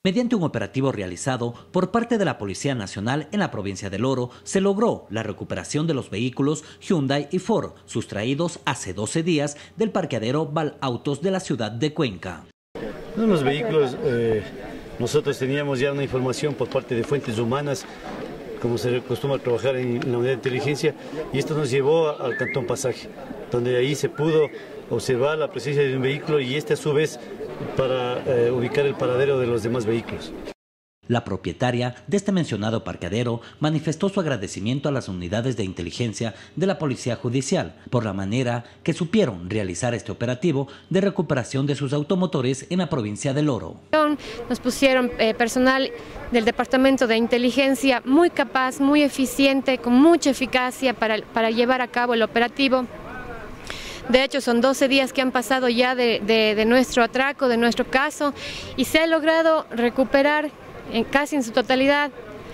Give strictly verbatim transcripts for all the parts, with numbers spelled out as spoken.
Mediante un operativo realizado por parte de la Policía Nacional en la provincia del Oro, se logró la recuperación de los vehículos Hyundai y Ford, sustraídos hace doce días del parqueadero Valautos de la ciudad de Cuenca. Los vehículos, eh, nosotros teníamos ya una información por parte de fuentes humanas, como se acostumbra a trabajar en la unidad de inteligencia, y esto nos llevó al Cantón Pasaje, donde ahí se pudo observar la presencia de un vehículo y este a su vez para eh, ubicar el paradero de los demás vehículos. La propietaria de este mencionado parqueadero manifestó su agradecimiento a las unidades de inteligencia de la Policía Judicial por la manera que supieron realizar este operativo de recuperación de sus automotores en la provincia del Oro. Nos pusieron eh, personal del Departamento de Inteligencia muy capaz, muy eficiente, con mucha eficacia para, para llevar a cabo el operativo. De hecho, son doce días que han pasado ya de, de, de nuestro atraco, de nuestro caso, y se ha logrado recuperar en casi en su totalidad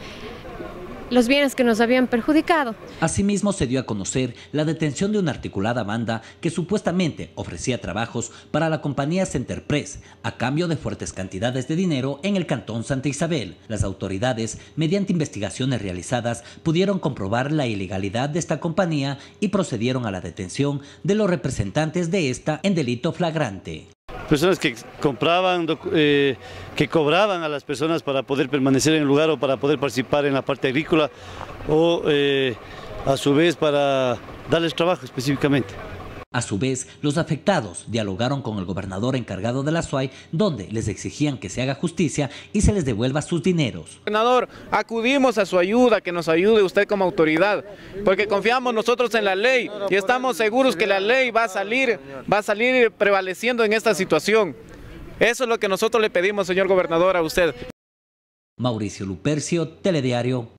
los bienes que nos habían perjudicado. Asimismo, se dio a conocer la detención de una articulada banda que supuestamente ofrecía trabajos para la compañía Centerpress a cambio de fuertes cantidades de dinero en el cantón Santa Isabel. Las autoridades, mediante investigaciones realizadas, pudieron comprobar la ilegalidad de esta compañía y procedieron a la detención de los representantes de esta en delito flagrante. Personas que compraban, eh, que cobraban a las personas para poder permanecer en el lugar o para poder participar en la parte agrícola o eh, a su vez para darles trabajo específicamente. A su vez, los afectados dialogaron con el gobernador encargado de la S U A Y, donde les exigían que se haga justicia y se les devuelva sus dineros. Gobernador, acudimos a su ayuda, que nos ayude usted como autoridad, porque confiamos nosotros en la ley y estamos seguros que la ley va a salir, va a salir prevaleciendo en esta situación. Eso es lo que nosotros le pedimos, señor gobernador, a usted. Mauricio Lupercio, Telediario.